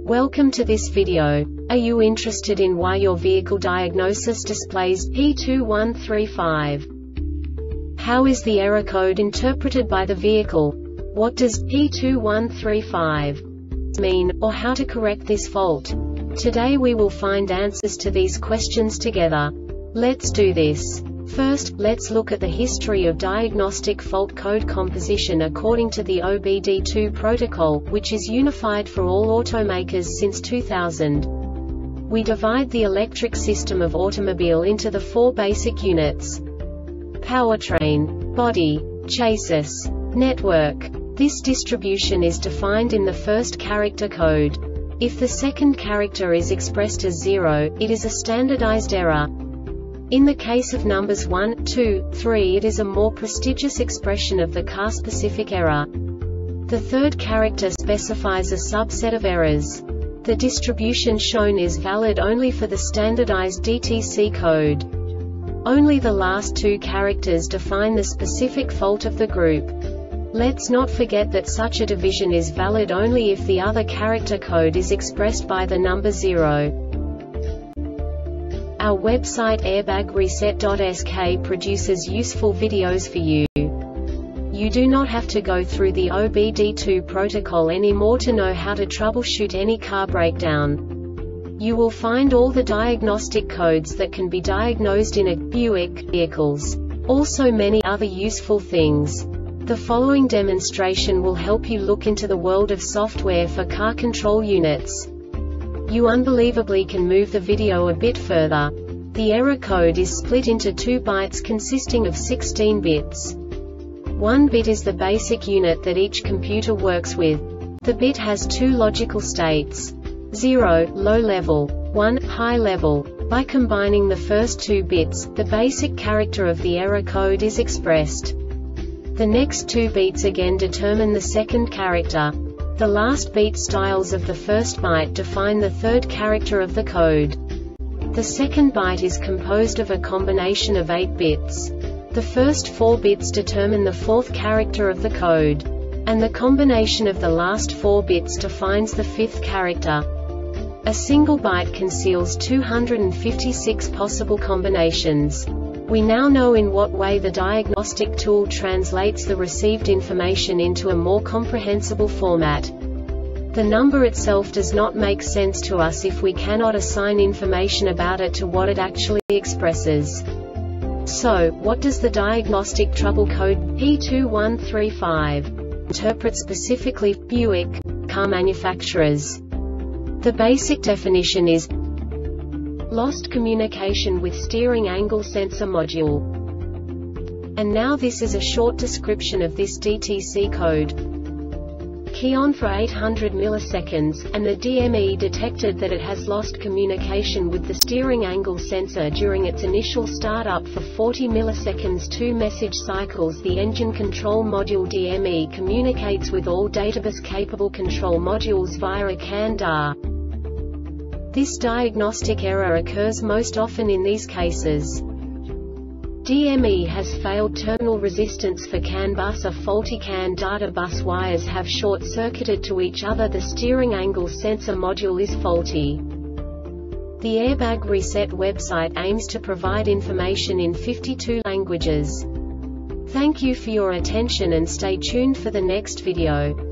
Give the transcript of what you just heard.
Welcome to this video. Are you interested in why your vehicle diagnosis displays P2135? How is the error code interpreted by the vehicle? What does P2135 mean, or how to correct this fault? Today we will find answers to these questions together. Let's do this. First, let's look at the history of diagnostic fault code composition according to the OBD2 protocol, which is unified for all automakers since 2000. We divide the electric system of automobile into the four basic units: powertrain, body, chassis, network. This distribution is defined in the first character code. If the second character is expressed as 0, it is a standardized error. In the case of numbers 1, 2, 3, it is a more prestigious expression of the car-specific error. The third character specifies a subset of errors. The distribution shown is valid only for the standardized DTC code. Only the last two characters define the specific fault of the group. Let's not forget that such a division is valid only if the other character code is expressed by the number 0. Our website airbagreset.sk produces useful videos for you. You do not have to go through the OBD2 protocol anymore to know how to troubleshoot any car breakdown. You will find all the diagnostic codes that can be diagnosed in a Buick vehicles. Also many other useful things. The following demonstration will help you look into the world of software for car control units. You unbelievably can move the video a bit further. The error code is split into 2 bytes consisting of 16 bits. 1 bit is the basic unit that each computer works with. The bit has 2 logical states: 0, low level, 1, high level. By combining the first 2 bits, the basic character of the error code is expressed. The next 2 beats again determine the second character. The last beat styles of the first byte define the third character of the code. The second byte is composed of a combination of 8 bits. The first 4 bits determine the fourth character of the code. And the combination of the last 4 bits defines the fifth character. A single byte conceals 256 possible combinations. We now know in what way the diagnostic tool translates the received information into a more comprehensible format. The number itself does not make sense to us if we cannot assign information about it to what it actually expresses. So, what does the diagnostic trouble code P2135 interpret specifically for Buick car manufacturers? The basic definition is lost communication with steering angle sensor module. And now this is a short description of this DTC code. Key on for 800 milliseconds, and the DME detected that it has lost communication with the steering angle sensor during its initial startup for 40 milliseconds. 2 message cycles. The engine control module DME communicates with all databus-capable control modules via a CAN DA. This diagnostic error occurs most often in these cases: DME has failed terminal resistance for CAN bus, a faulty CAN data bus wires have short-circuited to each other, the steering angle sensor module is faulty. The Airbag Reset website aims to provide information in 52 languages. Thank you for your attention and stay tuned for the next video.